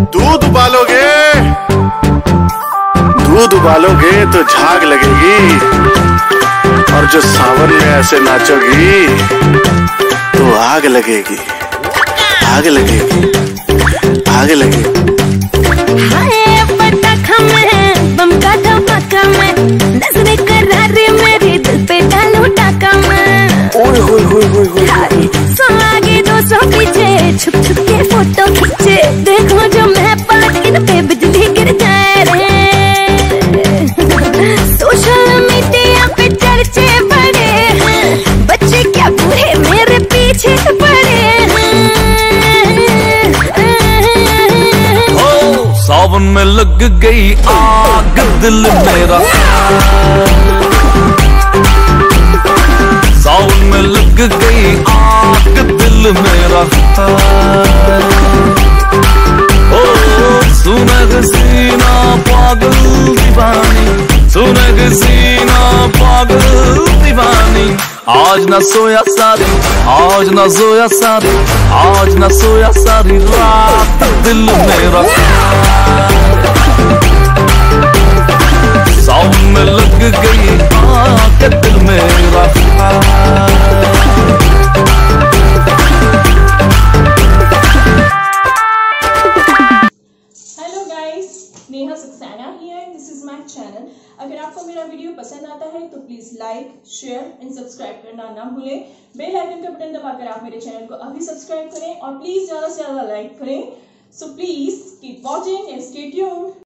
दूध उबालोगे तो झाग लगेगी, और जो सावन में ऐसे नाचोगी तो आग लगेगी, आग लगेगी, आग लगेगी। बम का धमाका में नजरे करारे मेरे दिल पे डालो टाका में। ओए होए होए होए होए, 100 आगे 200 पीछे छुप छुप के फोटो खींचे। देखो जो मैं पलट इन पे बिजली गिर जाए रे। सोशल मीडिया पे चर्चे बड़े हैं, बच्चे क्या बूढ़े मेरे पीछे पड़े हैं। सावन में लग गई आग दिल मेरा, सावन में लग गई आग दिल मेरा। ओ सुनग सीना पागल दीवानी, सुनग सीना पागल दीवानी। आज न सोया सारी, आज न सोया सारी, आज न सोया सारी रात दिल मेरा। सावन में लग गई आग दिल मेरा। Hello guys, Neha Saxena here, this is my channel. अगर आपको मेरा वीडियो पसंद आता है तो please like, share and subscribe करना ना भूलें। बेल आइकन का बटन दबाकर आप मेरे चैनल को अभी सब्सक्राइब करें और प्लीज ज्यादा से ज्यादा लाइक करें। So please keep watching and stay tuned.